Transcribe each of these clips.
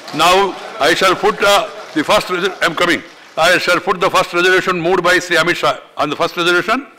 Now I shall put the first. I'm coming. I shall put the first resolution moved by Sri Amit Shah on the first resolution.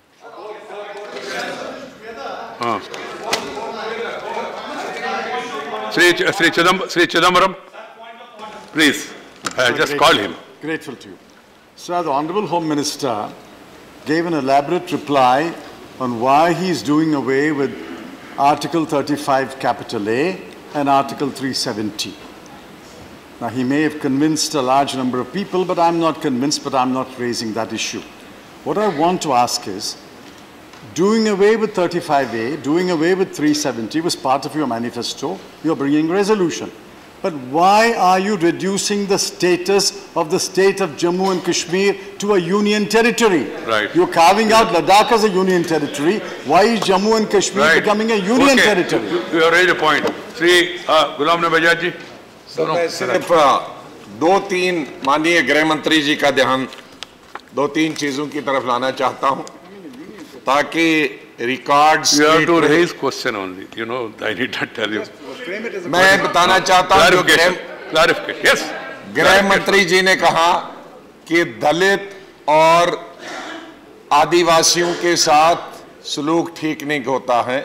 Sri Chidambaram, please. I just called him. Grateful to you. Sir, the Honorable Home Minister gave an elaborate reply on why he is doing away with Article 35 capital A and Article 370. Now, he may have convinced a large number of people, but I'm not convinced, but I'm not raising that issue. What I want to ask is, doing away with 35A, doing away with 370 was part of your manifesto. You're bringing resolution. But why are you reducing the status of the state of Jammu and Kashmir to a union territory? Right. You're carving out Ladakh as a union territory. Why is Jammu and Kashmir becoming a union territory? You have raised a point. Sri Ghulam Nabi Azad ji. Sir मैं सिर्फ दो तीन माननीय गृह मंत्री जी का ध्यान दो तीन चीजों की तरफ लाना चाहता हूं ताकि records You have to raise question only. You know, I need not tell you. मैं बताना चाहता हूं Clarification. Yes. गृह मंत्री जी ने कहा कि दलित और आदिवासियों के साथ सलूक ठीक नहीं होता है।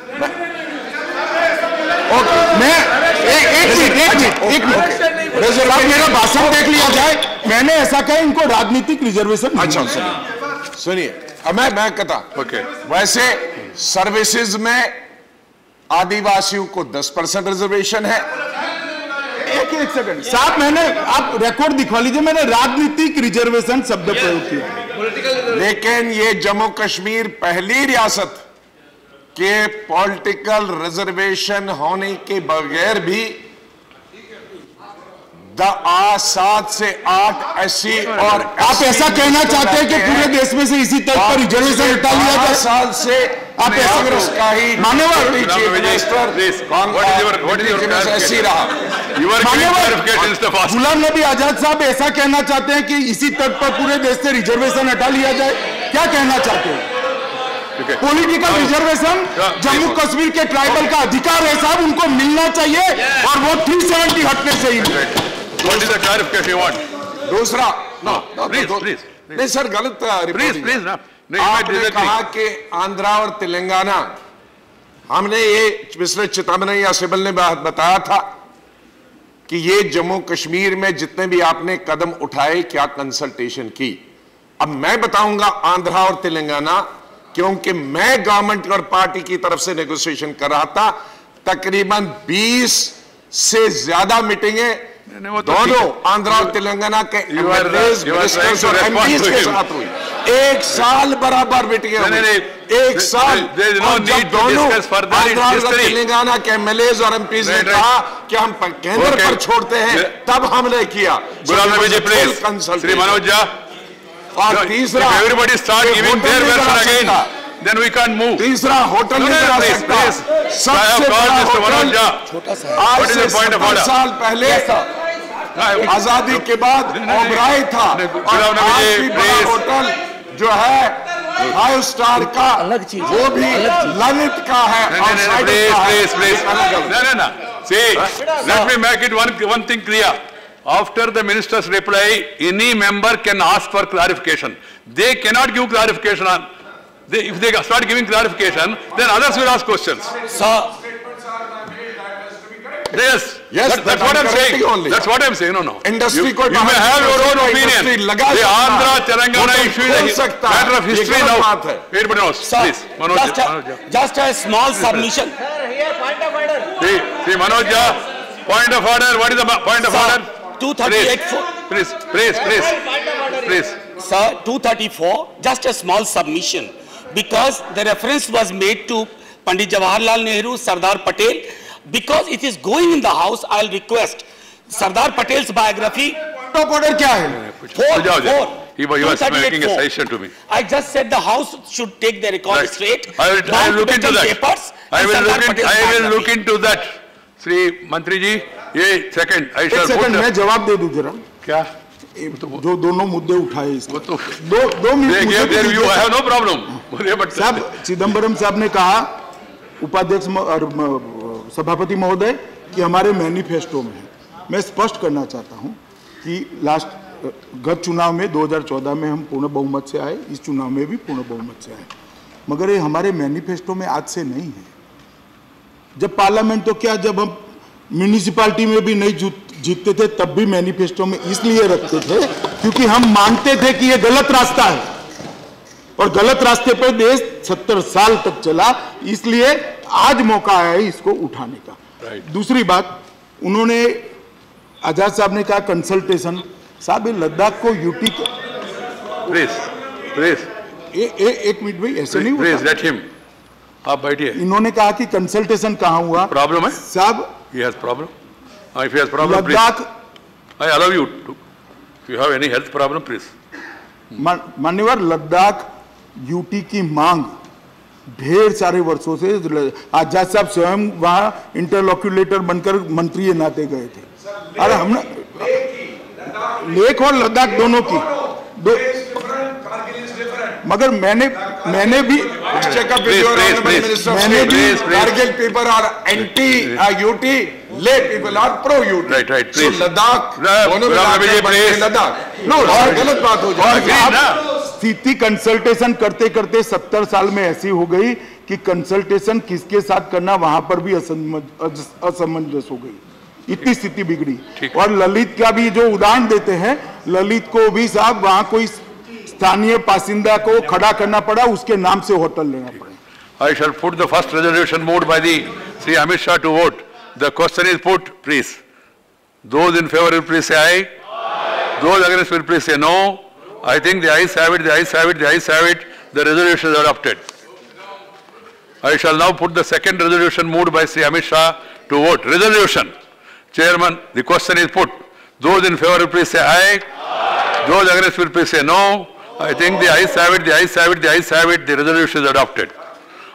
एक मिनट मेरा भाषण देख लिया जाए। मैंने ऐसा कहा इनको राजनीतिक रिजर्वेशन। अच्छा सुनिए अब मैं कहता वैसे सर्विसेज में आदिवासियों को 10% रिजर्वेशन है। एक सेकंड साहब, मैंने आप रिकॉर्ड दिखवा लीजिए, मैंने राजनीतिक रिजर्वेशन शब्द प्रयोग किया। लेकिन ये जम्मू कश्मीर पहली रियासत के पॉलिटिकल रिजर्वेशन होने के बगैर भी 7 से 8 एससी और आप ऐसा कहना चाहते हैं कि पूरे देश में से इसी तर्ज पर रिजर्वेशन हटा लिया जाए? साल से आप ऐसा मान्यवर ऐसी रहा। गुलाम नबी आजाद साहब ऐसा कहना चाहते हैं कि इसी तर्ज पर पूरे देश से रिजर्वेशन हटा लिया जाए? क्या कहना चाहते हैं? पॉलिटिकल रिजर्वेशन जम्मू कश्मीर के ट्राइबल का अधिकार है साहब, उनको मिलना चाहिए और वो 370 हटने से ही। What is the clarification you want? दूसरा please. नहीं सर गलत Please. आपने कहा कि आंध्रा और तेलंगाना, हमने ये पिछले चिदम्बरम या सिबल ने बताया था कि ये जम्मू कश्मीर में जितने भी आपने कदम उठाए क्या कंसल्टेशन की। अब मैं बताऊंगा आंध्रा और तेलंगाना, क्योंकि मैं गवर्नमेंट और पार्टी की तरफ से नेगोशिएशन कर रहा था। तकरीबन 20 से ज्यादा मीटिंगें दोनों आंध्रा और तेलंगाना के मिनिस्टर्स और एमपीज के साथ हुई। एक साल बराबर मीटिंगें हुई, एक साल। और जब दोनों आंध्रा और तेलंगाना के एमएलएज और एमपीज ने कहा कि हम केंद्र पर छोड़ते हैं, तब हमने किया। श्री मनोज झा। और तीसरा everybody start giving their version again, then we can't move. तीसरा होटल नहीं बना सकता। सबसे बड़ा होटल आज से 70 साल पहले आजादी के बाद ओबराय था, और आज भी बड़ा होटल जो है 5 स्टार का वो भी ललित का है। No. See, let me make it one thing clear. After the minister's reply, any member can ask for clarification. They cannot give clarification on. If they start giving clarification, then others will ask questions. Sir. Yes, that's what I'm saying. Only. That's what I'm saying. No. Industry you may have your own opinion. The Andhra Telangana issue is a matter of history now. Everybody knows. Please, Manoj. Just a small submission. See, Manoj, point of order. What is the point of order? 238. Please. Sir, 234, just a small submission. Because the reference was made to Pandit Jawaharlal Nehru, Sardar Patel. Because it is going in the house, I'll request Sardar Patel's biography. Top order kya hai? 4. He was making a suggestion to me. I just said the house should take the record straight. I will look into that. I will look into that. Sri Mantri ji, ये second. I shall put. मैं जवाब दे दूं जरा. क्या? जो दोनों मुद्दे उठाए इसमें दो minute you have no problem. साहब चिदम्बरम साहब ने कहा उपाध्यक्ष और सभापति महोदय कि हमारे मैनिफेस्टो में है मैं स्पष्ट करना चाहता हूं कि गत चुनाव में 2014 में हम पूर्ण बहुमत से आए, इस चुनाव में भी पूर्ण बहुमत से आए, मगर ये हमारे मैनिफेस्टो में आज से नहीं है। जब पार्लियामेंट तो क्या, जब हम म्यूनिसिपैलिटी में भी नहीं जीतते थे तब भी मैनिफेस्टो में इसलिए रखते थे क्योंकि हम मानते थे कि ये गलत रास्ता है और गलत रास्ते पर देश 70 साल तक चला, इसलिए आज मौका आया है इसको उठाने का। दूसरी बात, उन्होंने आजाद साहब ने कहा कंसल्टेशन। साहब ये लद्दाख को यूटी एक मिनट भाई, ऐसे नहीं होता। आप बैठिए। इन्होंने कहा कि कंसल्टेशन कहाँ हुआ? प्रॉब्लम है साहब, he has problem. If he has problem, Ladakh, I allow you to. If you have any health problem, please. मान्यवर, लद्दाख यूटी की मांग ढेर सारे वर्षों से, आजाद साहब स्वयं वहां इंटरलॉक्यूलेटर बनकर मंत्री नाते गए थे। अरे हमने लेख और लद्दाख दोनों की मगर मैंने भी Kargil people are anti UT, Leh people are pro UT. Right. Ladakh दोनों में लद्दाख गलत बात हो जाएगी। स्थिति कंसल्टेशन करते करते 70 साल में ऐसी हो गई कि कंसल्टेशन किसके साथ करना वहां पर भी असमंजस हो गई, इतनी स्थिति बिगड़ी। और ललित का भी जो उदाहरण देते हैं, ललित को भी साहब वहां कोई स्थानीय बासिंदा को खड़ा करना पड़ा, उसके नाम से होटल लेना पड़ा। I shall put the first resolution moved by the Sri Amit Shah to vote. The question is put, please. Those in favor will please say aye. Those against will please say no. I think the ayes have it, the ayes have it, the ayes have it. The resolution is adopted. I shall now put the second resolution moved by Sri Amit Shah to vote. Resolution. Chairman, the question is put. Those in favor will please say aye. Those against will please say no. I think the ayes have it, the ayes have it, the ayes have it. The resolution is adopted.